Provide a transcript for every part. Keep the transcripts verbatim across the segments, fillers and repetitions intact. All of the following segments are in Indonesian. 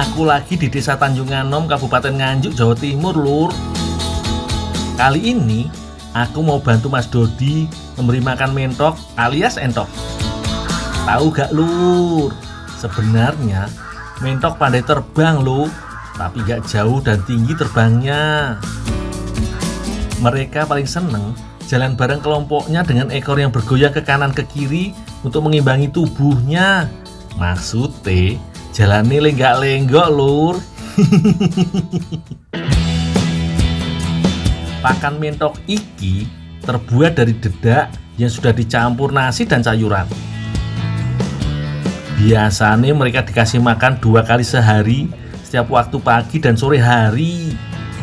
Aku lagi di Desa Tanjung Anom, Kabupaten Nganjuk, Jawa Timur, Lur. Kali ini aku mau bantu Mas Dodi memberi makan mentok alias entok. Tahu gak, Lur? Sebenarnya mentok pandai terbang, Lur, tapi gak jauh dan tinggi terbangnya. Mereka paling seneng jalan bareng kelompoknya dengan ekor yang bergoyang ke kanan ke kiri untuk mengimbangi tubuhnya. Maksudnya jalannya lenggak-lenggok, Lur. Pakan mentok iki terbuat dari dedak yang sudah dicampur nasi dan sayuran. Biasanya mereka dikasih makan dua kali sehari, setiap waktu pagi dan sore hari.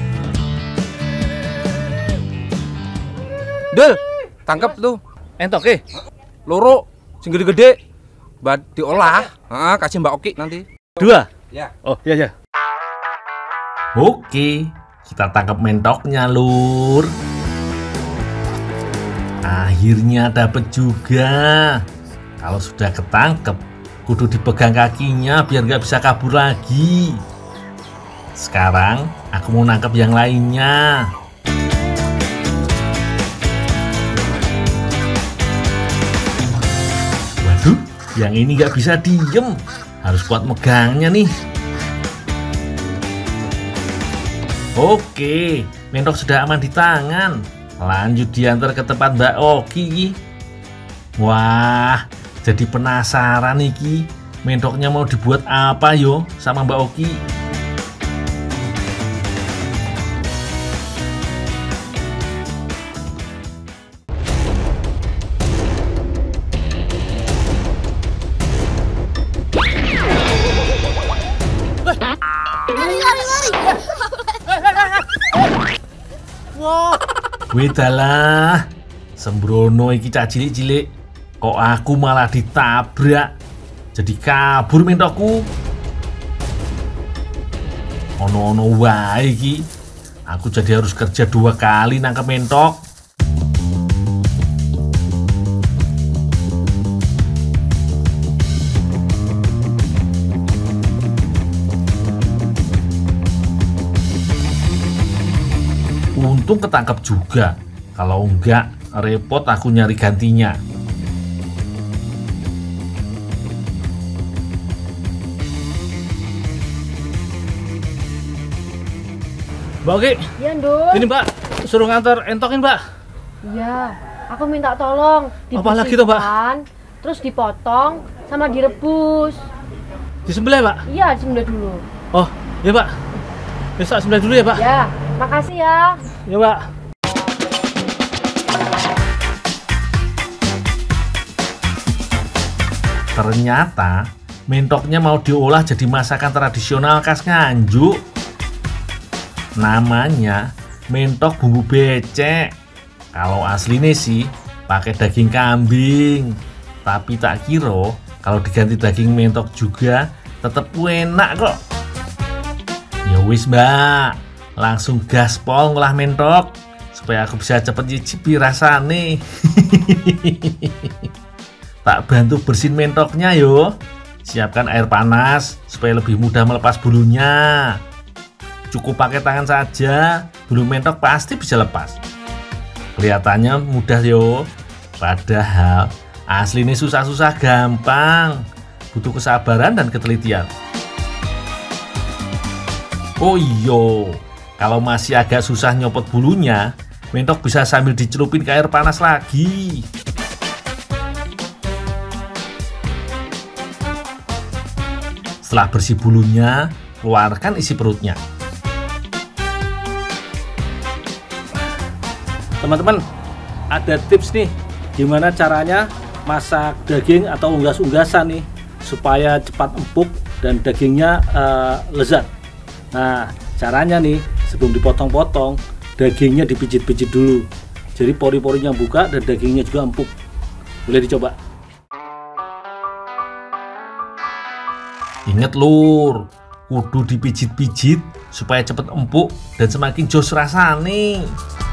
Dul, tangkap tuh entok eh loro sing gede-gede buat diolah. Ah, kasih Mbak Oki nanti. Dua? Ya. Oh, iya ya. Oke, kita tangkap mentoknya, Lur. Akhirnya dapet juga. Kalau sudah ketangkep, kudu dipegang kakinya biar gak bisa kabur lagi. Sekarang aku mau nangkep yang lainnya. Waduh, yang ini gak bisa diem. Harus kuat megangnya nih. Oke, mentok sudah aman di tangan. Lanjut diantar ke tempat Mbak Oki. Wah, jadi penasaran nih Ki. Mentoknya mau dibuat apa yo sama Mbak Oki? Wedalah, sembrono iki cah cilik-cilik. Kok aku malah ditabrak. Jadi kabur mentokku. Ono-ono wae iki. Aku jadi harus kerja dua kali nangkep mentok. Untung ketangkep juga. Kalau enggak, repot aku nyari gantinya. Mbak Oki. Iya, Ndul. Ini Mbak, suruh ngantar entokin, Mbak. Iya, aku minta tolong Apa lagi tuh, Mbak? Terus dipotong sama direbus. Disembelih, Mbak? Iya, disembelih dulu. Oh, ya Mbak. Besok sembelih dulu ya, Pak. Ya, makasih ya. Ya, Mbak. Ternyata mentoknya mau diolah jadi masakan tradisional khas Nganjuk. Namanya mentok bumbu becek. Kalau aslinya sih pakai daging kambing. Tapi tak kira kalau diganti daging mentok juga tetap enak kok. Ya wis Mbak, langsung gaspol ngolah mentok supaya aku bisa cepet nyicipi rasane. Tak bantu bersihin mentoknya yo. Siapkan air panas supaya lebih mudah melepas bulunya. Cukup pakai tangan saja, bulu mentok pasti bisa lepas. Kelihatannya mudah yo. Padahal aslinya susah-susah gampang. Butuh kesabaran dan ketelitian. Oh iyo, kalau masih agak susah nyopot bulunya, mentok bisa sambil dicelupin ke air panas lagi. Setelah bersih bulunya, keluarkan isi perutnya. Teman-teman, ada tips nih gimana caranya masak daging atau unggas-unggasan nih supaya cepat empuk dan dagingnya uh, lezat. Nah, caranya nih sebelum dipotong-potong, dagingnya dipijit-pijit dulu. Jadi pori-porinya buka dan dagingnya juga empuk. Boleh dicoba. Ingat Lur, kudu dipijit-pijit supaya cepet empuk dan semakin jos rasane.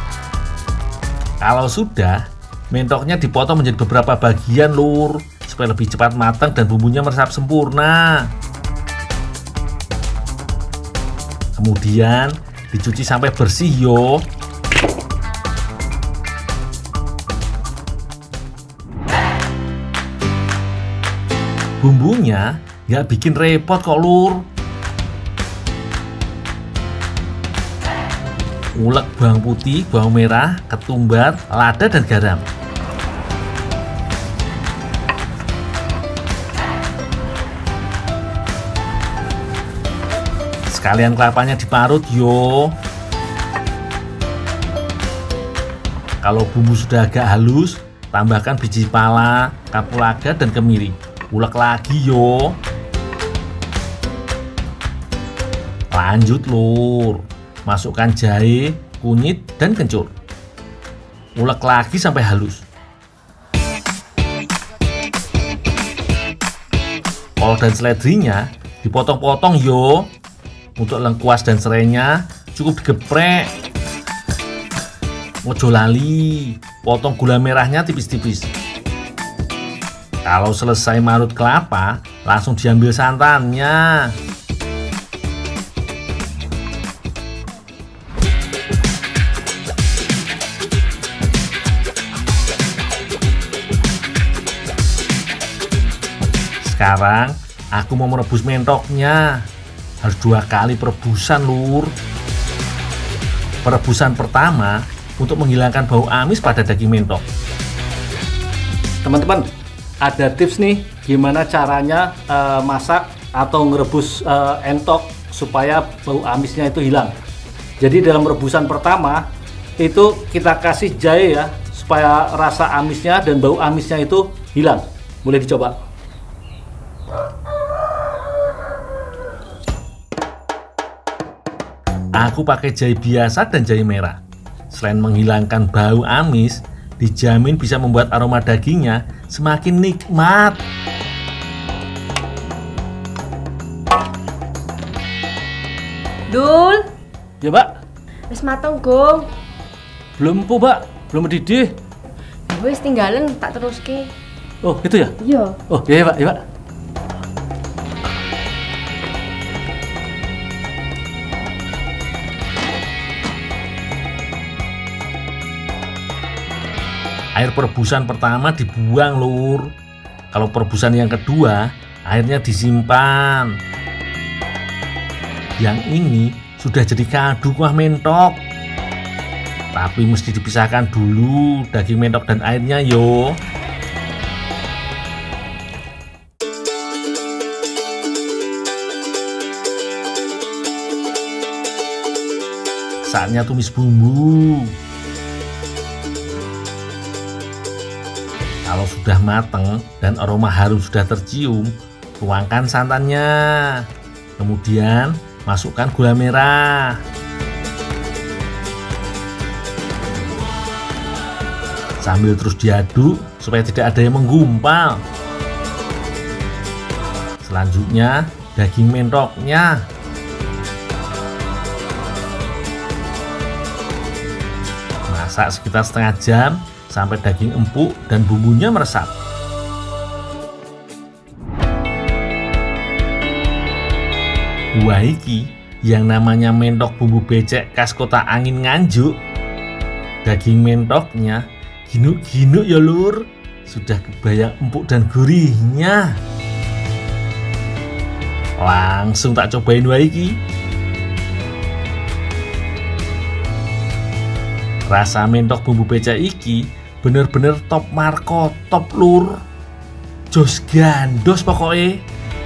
Kalau sudah, mentoknya dipotong menjadi beberapa bagian Lur, supaya lebih cepat matang dan bumbunya meresap sempurna. Kemudian dicuci sampai bersih yo. Bumbunya nggak bikin repot kok lur. Ulek bawang putih, bawang merah, ketumbar, lada dan garam. Sekalian kelapanya diparut yo. Kalau bumbu sudah agak halus, tambahkan biji pala, kapulaga dan kemiri. Ulek lagi yo. Lanjut lur, masukkan jahe, kunyit dan kencur. Ulek lagi sampai halus. Kol dan seledrinya dipotong-potong yo. Untuk lengkuas dan serainya cukup digeprek. Ojo lali, potong gula merahnya tipis-tipis. Kalau selesai marut kelapa, langsung diambil santannya. Sekarang aku mau merebus mentoknya. Harus dua kali perebusan lur. Perebusan pertama untuk menghilangkan bau amis pada daging mentok. Teman-teman, ada tips nih gimana caranya uh, masak atau ngerebus uh, entok supaya bau amisnya itu hilang. Jadi dalam rebusan pertama itu kita kasih jahe ya, supaya rasa amisnya dan bau amisnya itu hilang. Boleh dicoba. Aku pakai jahe biasa dan jahe merah. Selain menghilangkan bau amis, dijamin bisa membuat aroma dagingnya semakin nikmat. Dul, Ya Mbak, wis mateng gong. belum po Mbak, belum mendidih. Wis tinggalin tak teruske. Oh itu ya? Iya. Oh iya ya Mbak, ya Mbak. Air perebusan pertama dibuang lur. Kalau perebusan yang kedua, airnya disimpan. Yang ini sudah jadi kaldu kuah mentok. Tapi mesti dipisahkan dulu daging mentok dan airnya yo. Saatnya tumis bumbu. Kalau sudah mateng dan aroma harum sudah tercium, tuangkan santannya. Kemudian masukkan gula merah. Sambil terus diaduk supaya tidak ada yang menggumpal. Selanjutnya daging mentoknya. Masak sekitar setengah jam sampai daging empuk dan bumbunya meresap. Wah iki yang namanya mentok bumbu becek khas kota angin Nganjuk. Daging mentoknya ginuk-ginuk ya lur. Sudah kebayang empuk dan gurihnya. Langsung tak cobain wah iki. Rasa mentok bumbu becek iki bener-bener top marko, top lur. Jos gandos pokoknya.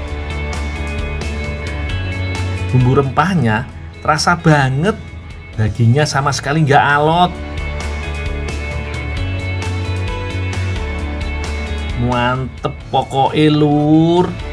Bumbu rempahnya terasa banget. Dagingnya sama sekali nggak alot. Mantep pokoknya lur.